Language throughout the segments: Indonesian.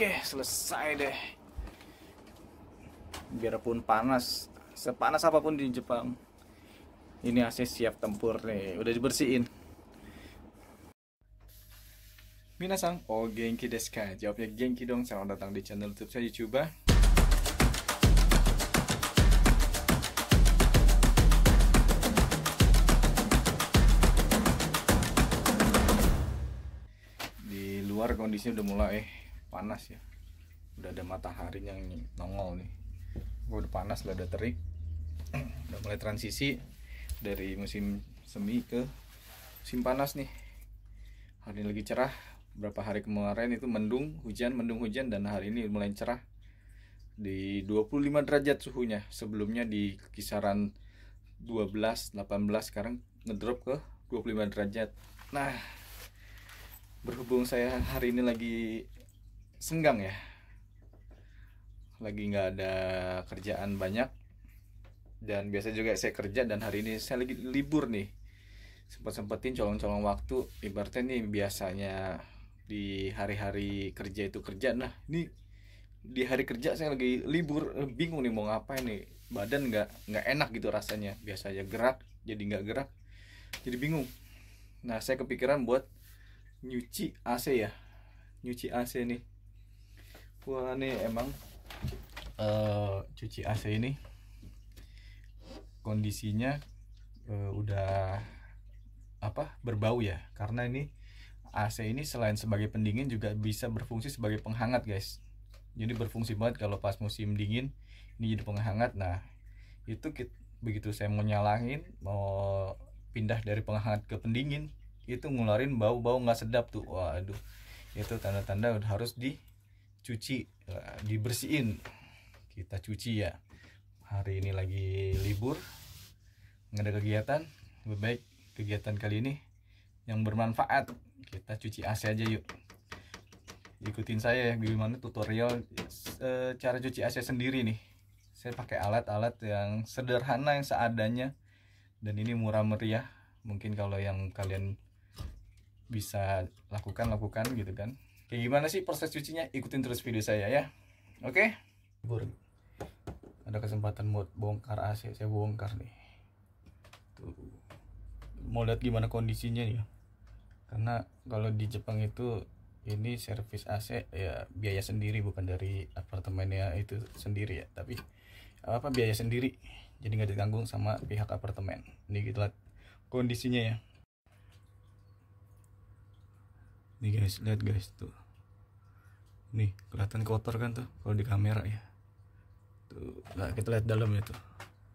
Oke, selesai deh. Biarpun panas, sepanas apapun di Jepang, ini AC siap tempur nih, udah dibersihin. Minasang, oh genki desu ka? Jawabnya genki dong. Selamat datang di channel YouTube saya Yucuba. Di luar kondisinya udah mulai panas ya. Udah ada matahari yang nongol nih. Udah panas, udah terik. Udah mulai transisi dari musim semi ke musim panas nih. Hari ini lagi cerah. Beberapa hari kemarin itu mendung hujan, dan hari ini mulai cerah di 25 derajat suhunya. Sebelumnya di kisaran 12, 18, sekarang ngedrop ke 25 derajat. Nah, berhubung saya hari ini lagi senggang ya, lagi nggak ada kerjaan banyak, dan biasa juga saya kerja, dan hari ini saya lagi libur nih, sempetin colong-colong waktu. Ibaratnya nih, biasanya di hari-hari kerja itu kerja, nah ini di hari kerja saya lagi libur, bingung nih mau ngapain nih, badan nggak enak gitu rasanya. Biasanya gerak jadi nggak gerak, jadi bingung. Nah, saya kepikiran buat nyuci AC ya, nyuci AC nih. Wah, nih emang cuci AC ini kondisinya udah berbau ya, karena ini AC ini selain sebagai pendingin juga bisa berfungsi sebagai penghangat guys. Jadi berfungsi banget kalau pas musim dingin, ini jadi penghangat. Nah itu begitu saya mau nyalain, mau pindah dari penghangat ke pendingin, itu ngeluarin bau-bau nggak sedap tuh. Waduh, itu tanda-tanda udah harus dicuci, dibersihin. Kita cuci ya. Hari ini lagi libur, nggak ada kegiatan, lebih baik kegiatan kali ini yang bermanfaat. Kita cuci AC aja yuk. Ikutin saya ya, gimana tutorial cara cuci AC sendiri nih. Saya pakai alat-alat yang sederhana, yang seadanya, dan ini murah meriah. Mungkin kalau yang kalian bisa lakukan gitu kan. Kayak gimana sih proses cucinya? Ikutin terus video saya ya. Oke? Ada kesempatan buat bongkar AC, saya bongkar nih. Tuh. Mau lihat gimana kondisinya ya. Karena kalau di Jepang itu ini servis AC ya biaya sendiri, bukan dari apartemennya itu sendiri ya, tapi biaya sendiri. Jadi nggak ditanggung sama pihak apartemen. Ini kita lihat kondisinya ya. Nih guys, lihat guys tuh. Nih kelihatan kotor kan tuh kalau di kamera ya. Tuh, nah kita lihat dalamnya tuh.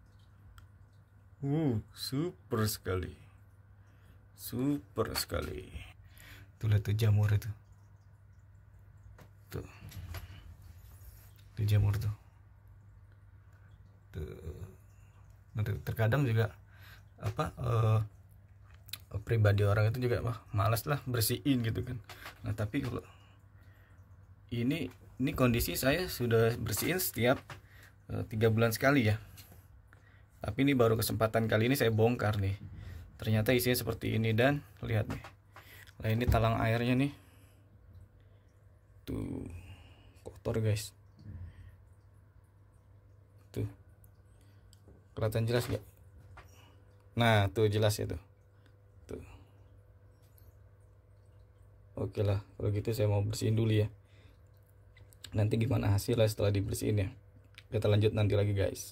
Super sekali. Super sekali. Tuh lihat tuh jamur itu. Tuh. Tuh jamur tuh. Tuh. Terkadang juga pribadi orang itu juga malas lah bersihin gitu kan. Nah, tapi kalau ini kondisi saya sudah bersihin setiap 3 bulan sekali ya. Tapi ini baru kesempatan kali ini saya bongkar nih. Ternyata isinya seperti ini, dan lihat nih. Nah, ini talang airnya nih. Tuh. Kotor guys. Tuh. Kelihatan jelas gak? Nah, tuh jelas ya tuh. Tuh. Oke lah, kalau gitu saya mau bersihin dulu ya. Nanti gimana hasilnya setelah dibersihin ya. Kita lanjut nanti lagi guys.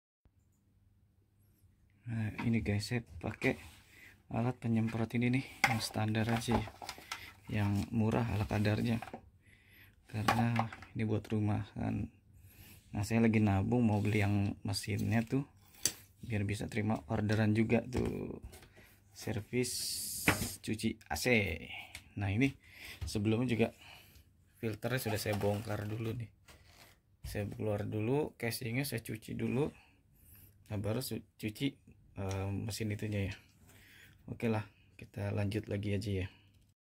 Nah ini guys, saya pakai alat penyemprot ini nih, yang standar aja ya, yang murah ala kadarnya, karena ini buat rumah kan. Nah saya lagi nabung mau beli yang mesinnya tuh, biar bisa terima orderan juga tuh, servis cuci AC. Nah ini sebelumnya juga filternya sudah saya bongkar dulu nih. Saya keluar dulu casingnya, saya cuci dulu. Nah baru cuci mesin itunya ya. Oke lah, kita lanjut lagi aja ya.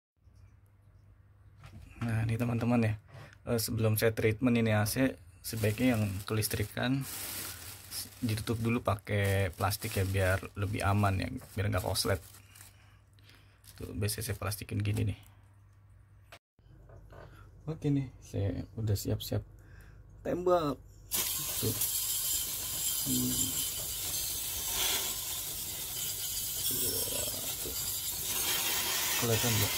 Nah ini teman-teman ya, sebelum saya treatment ini AC, sebaiknya yang kelistrikan ditutup dulu pakai plastik ya, biar lebih aman ya, biar nggak koslet. Tuh biasanya saya plastikin gini nih. Oke nih, saya udah siap-siap tembak. Tuh. Kelihatan nggak?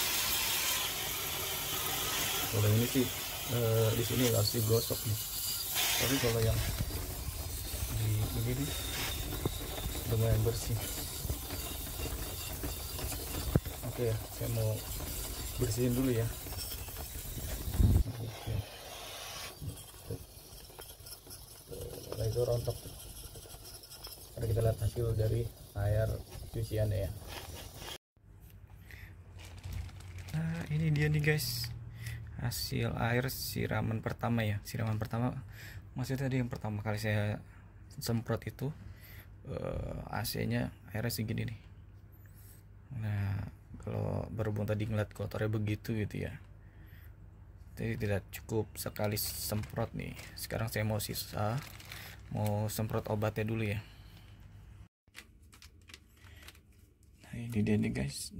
Kalau ini sih di sini harus digosok nih. Tapi kalau yang di begini lumayan bersih. Oke, saya mau bersihin dulu ya. Oke. Nah, itu rontok. Mari kita lihat hasil dari air cuciannya ya. Nah, ini dia nih guys, hasil air siraman pertama ya. Siraman pertama maksudnya tadi yang pertama kali saya semprot itu AC-nya airnya segini nih. Nah, kalau berhubung tadi ngeliat kotornya begitu gitu ya, jadi tidak cukup sekali semprot nih. Sekarang saya mau semprot obatnya dulu ya. Nah, ini dia nih guys,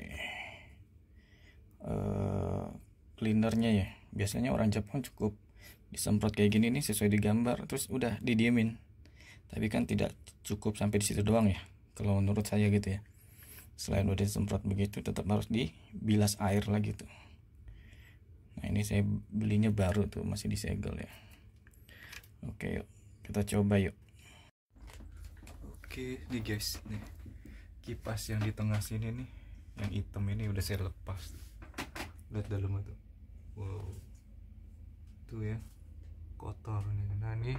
cleanernya ya. Biasanya orang Jepang cukup disemprot kayak gini nih sesuai di gambar, terus udah didiemin. Tapi kan tidak cukup sampai di situ doang ya, kalau menurut saya gitu ya. Selain udah disemprot begitu, tetap harus dibilas air lagi tuh. Nah, ini saya belinya baru tuh, masih disegel ya. Oke, yuk kita coba yuk. Oke nih guys, nih kipas yang di tengah sini nih, yang hitam ini udah saya lepas. Lihat dalamnya tuh, wow, tuh ya, kotor nih. Nah, ini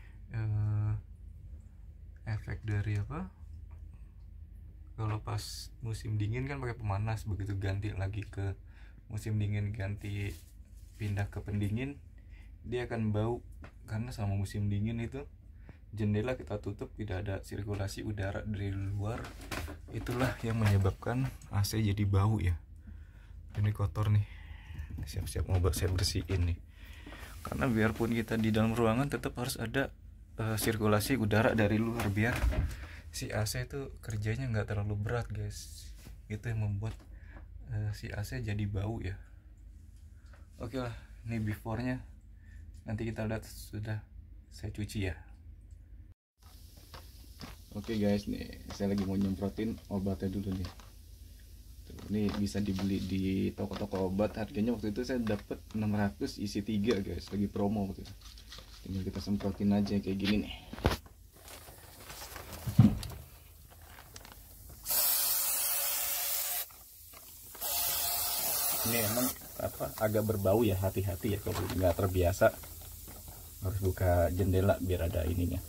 efek dari apa, kalau pas musim dingin kan pakai pemanas, begitu ganti lagi ke musim dingin, ganti pindah ke pendingin, dia akan bau. Karena sama musim dingin itu jendela kita tutup, tidak ada sirkulasi udara dari luar, itulah yang menyebabkan AC jadi bau ya. Ini kotor nih, siap-siap mau saya bersihin nih. Karena biarpun kita di dalam ruangan, tetap harus ada sirkulasi udara dari luar, biar si AC itu kerjanya nggak terlalu berat guys. Itu yang membuat si AC jadi bau ya. Oke lah, ini before-nya, nanti kita lihat sudah saya cuci ya. Oke guys, nih saya lagi mau nyemprotin obatnya dulu nih. Ini bisa dibeli di toko-toko obat, harganya waktu itu saya dapat 600 isi 3 guys, lagi promo waktu itu. Tinggal kita semprotin aja kayak gini nih. Ini emang agak berbau ya, hati-hati ya kalau nggak terbiasa, harus buka jendela biar ada ininya.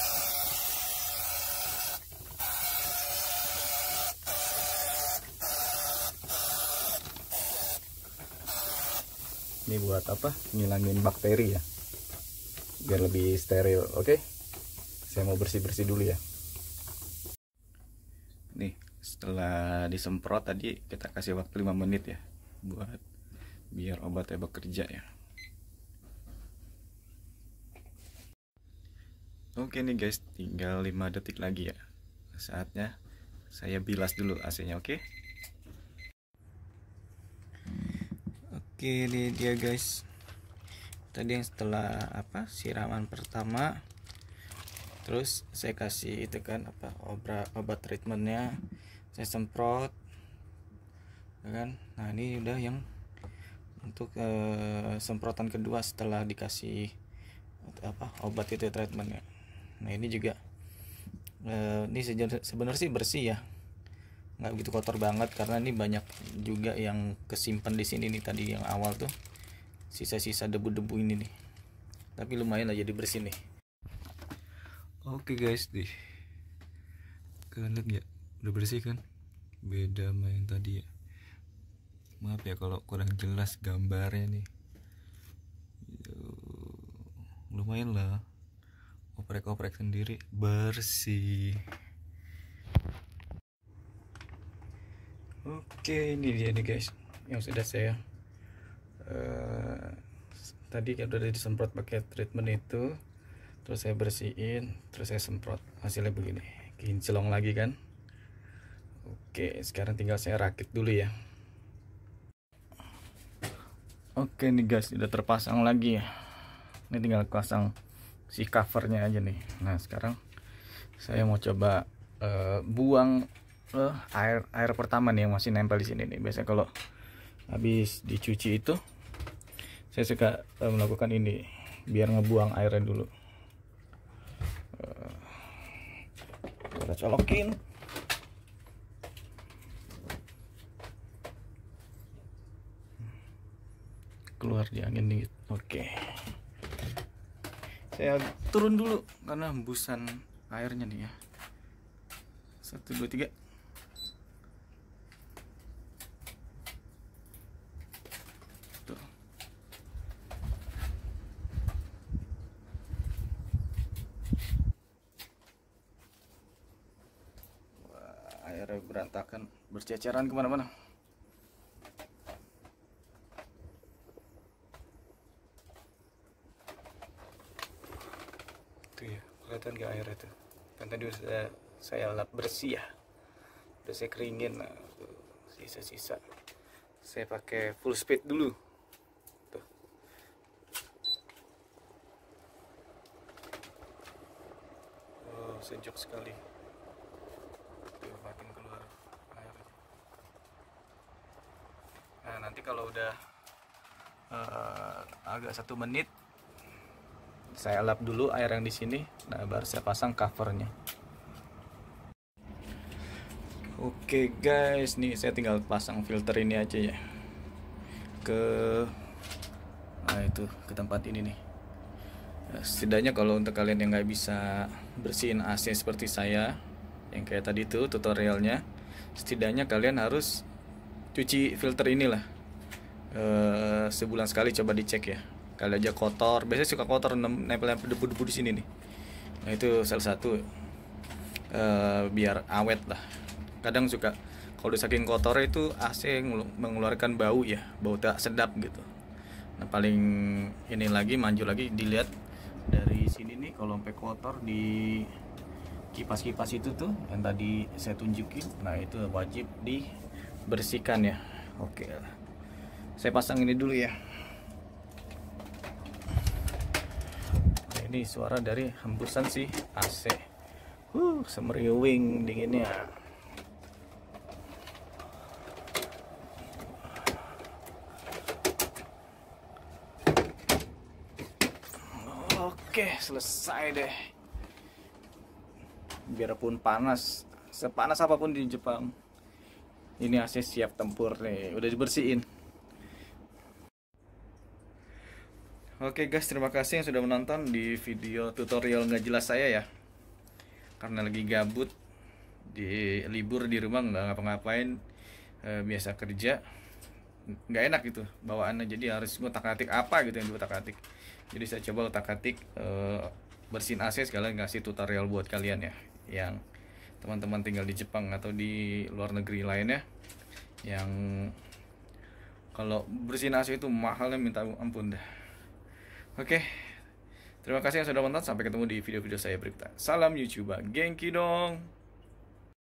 Ini buat apa? Ngilangin bakteri ya, biar lebih steril. Oke, saya mau bersih-bersih dulu ya. Nih, setelah disemprot tadi kita kasih waktu 5 menit ya, buat biar obatnya bekerja ya. Oke nih guys, tinggal 5 detik lagi ya. Saatnya saya bilas dulu AC-nya, oke? Oke, ini dia guys. Tadi yang setelah siraman pertama, terus saya kasih itu kan obat treatmentnya, saya semprot kan. Nah, ini udah yang untuk semprotan kedua setelah dikasih obat itu treatmentnya. Nah, ini juga ini sebenarnya sih bersih ya, nggak begitu kotor banget, karena ini banyak juga yang kesimpan di sini nih tadi yang awal tuh, sisa-sisa debu-debu ini nih. Tapi lumayan lah jadi bersih nih. Oke guys, kalian lihat ya, udah bersih kan, beda sama yang tadi ya. Maaf ya kalau kurang jelas gambarnya nih. Lumayan lah, oprek-oprek sendiri bersih. Oke, ini dia nih guys, yang sudah saya tadi kan udah disemprot pakai treatment itu, terus saya bersihin, terus saya semprot, hasilnya begini, kinclong lagi kan. Oke, sekarang tinggal saya rakit dulu ya. Oke nih guys, udah terpasang lagi ya. Ini tinggal pasang si covernya aja nih. Nah sekarang saya mau coba buang air pertama nih yang masih nempel di sini nih. Biasanya kalau habis dicuci itu saya suka melakukan ini biar ngebuang airnya dulu. Kita colokin. Keluar di angin dikit. Oke. Saya turun dulu karena hembusan airnya nih ya. 1 2 3. Tuh. Wah, airnya berantakan, berceceran kemana-mana. Ya, kelihatan gak air itu kan tadi saya lap bersih ya, udah saya keringin. Nah, sisa-sisa saya pakai full speed dulu tuh. Oh, sejuk sekali tuh, makin keluar air. Nah nanti kalau udah agak 1 menit saya lap dulu air yang di sini. Nah baru saya pasang covernya. Oke guys, nih saya tinggal pasang filter ini aja ya ke itu ke tempat ini nih. Setidaknya kalau untuk kalian yang nggak bisa bersihin AC seperti saya yang kayak tadi tuh tutorialnya, setidaknya kalian harus cuci filter inilah sebulan sekali. Coba dicek ya, kali aja kotor, biasanya suka kotor, nempel-nempel debu-debu di sini nih. Nah itu salah satu biar awet lah. Kadang suka kalau udah saking kotor itu AC mengeluarkan bau ya, bau tak sedap gitu. Nah paling ini lagi manjur lagi dilihat dari sini nih, kalau sampai kotor di kipas-kipas itu tuh yang tadi saya tunjukin, nah itu wajib dibersihkan ya. Oke, saya pasang ini dulu ya. Ini suara dari hembusan si AC. Semeriwing dinginnya. Oke, selesai deh. Biarpun panas, sepanas apapun di Jepang, ini AC siap tempur nih, udah dibersihin. Oke guys, terima kasih yang sudah menonton di video tutorial nggak jelas saya ya. Karena lagi gabut, di libur di rumah nggak ngapa-ngapain, biasa kerja, nggak enak gitu bawaannya. Jadi harus ngutak-atik apa gitu yang diutak-atik. Jadi saya coba utak-atik bersihin AC sekalian ngasih tutorial buat kalian ya, yang teman-teman tinggal di Jepang atau di luar negeri lainnya, yang kalau bersihin AC itu mahalnya minta ampun dah. Oke, terima kasih yang sudah menonton. Sampai ketemu di video-video saya berikutnya. Salam YouTuber, Genki dong.